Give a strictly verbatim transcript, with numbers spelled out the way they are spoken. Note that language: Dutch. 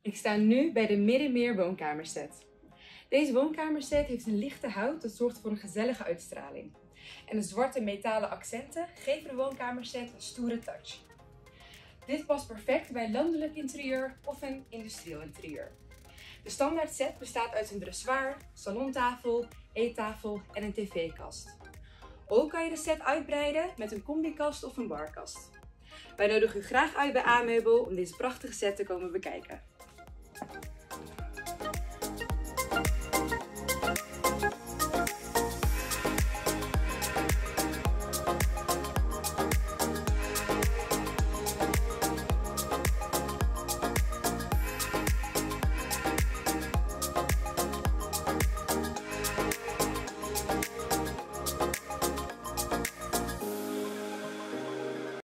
Ik sta nu bij de Middenmeer woonkamerset. Deze woonkamerset heeft een lichte hout dat zorgt voor een gezellige uitstraling. En de zwarte metalen accenten geven de woonkamerset een stoere touch. Dit past perfect bij landelijk interieur of een industrieel interieur. De standaard set bestaat uit een dressoir, salontafel, eettafel en een tv-kast. Ook kan je de set uitbreiden met een combikast of een barkast. Wij nodigen u graag uit bij A-meubel om deze prachtige set te komen bekijken.